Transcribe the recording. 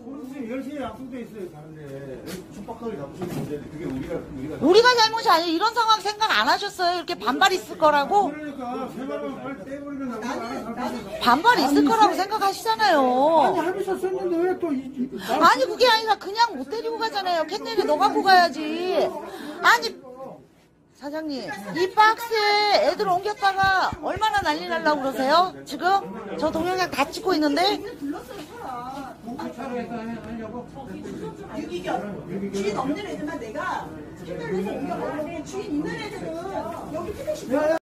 선생님 10시에 약속돼 있어요, 다른데. 촉박하게 잡으시는 문제인데, 그게 우리가 잘못이 아니에요. 이런 상황 생각 안 하셨어요? 이렇게 반발 있을 거라고? 그러니까, 세발만 빨리 떼버리면 나고. 반발 있을 거라고 생각하시잖아요. 아니 하셨었는데 왜 또 아니 그게 아니라 그냥 못 데리고 가잖아요. 캔넬에 넣어 갖고 가야지. 아니 사장님 이 박스에 애들 옮겼다가 얼마나 난리 날라고 그러세요? 지금 저 동영상 다 찍고 있는데. 유기견 주인 없는 애들만 내가 캔들에서 옮겨가는데 주인 있는 애들은 여기 피드시